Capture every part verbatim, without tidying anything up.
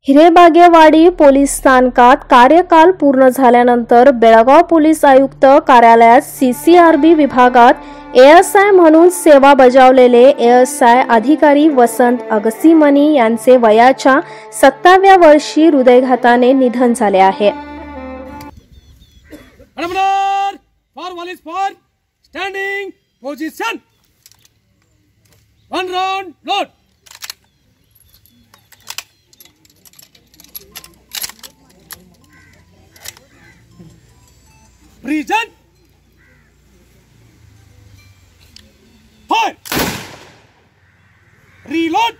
Hirebagewadi police स्थानकात कार्यकाल पूर्ण झाल्यानंतर बेळगाव पोलीस आयुक्त कार्यालयात सीसीआरबी विभागात एएसआय म्हणून सेवा बजावलेले एएसआय अधिकारी वसंत अगसीमनी यांचे वयाच्या सत्ताव्या वर्षी हृदयघाताने निधन झाले आहे. Standing position one round load. Present. Fire. Reload.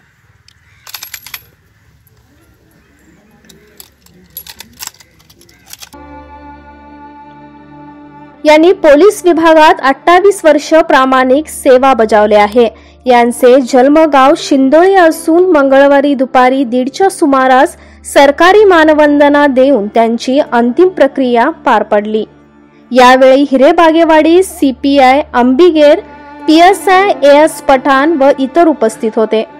यांनी पोलीस विभागात अठ्ठावीस वर्ष प्रामाणिक सेवा बजावले आहे. यांचे जन्मगाव शिंदोळे असून मंगळवारी दुपारी दीडच्या सुमारास सरकारी मानवंदना देऊन त्यांची अंतिम प्रक्रिया पार पडली. यावेळी Hirebagewadi CPI Ambiger, PSI A S Pathan व इतर उपस्थित होते.